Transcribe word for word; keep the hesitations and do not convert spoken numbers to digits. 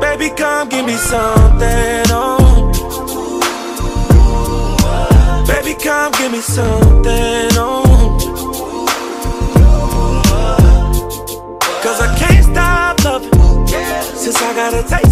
Baby, come give me something, oh. Baby, come give me something, oh. Cause I can't stop loving, since I got a taste